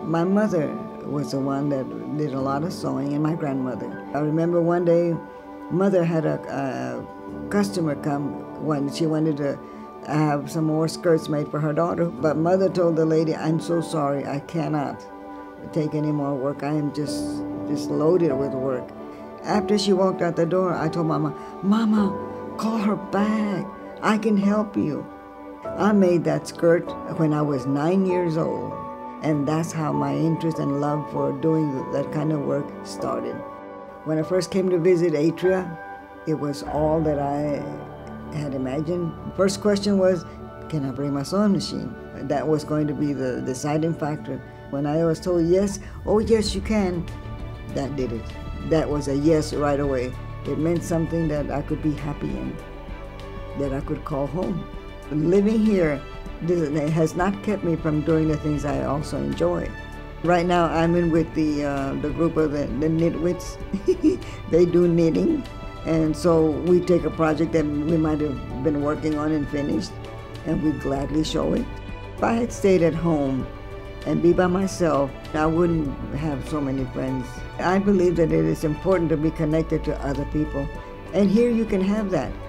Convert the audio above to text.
My mother was the one that did a lot of sewing, and my grandmother. I remember one day, Mother had a customer come when she wanted to have some more skirts made for her daughter. But Mother told the lady, "I'm so sorry, I cannot take any more work. I am just loaded with work." After she walked out the door, I told Mama, "Mama, call her back. I can help you." I made that skirt when I was 9 years old, and that's how my interest and love for doing that kind of work started. When I first came to visit Atria, it was all that I had imagined. First question was, can I bring my sewing machine? That was going to be the deciding factor. When I was told yes, "Oh yes, you can," that did it. That was a yes right away. It meant something that I could be happy in, that I could call home. Living here has not kept me from doing the things I also enjoy. Right now I'm in with the group of the Knit Wits. They do knitting, and so we take a project that we might have been working on and finished, and we gladly show it. If I had stayed at home and be by myself, I wouldn't have so many friends. I believe that it is important to be connected to other people, and here you can have that.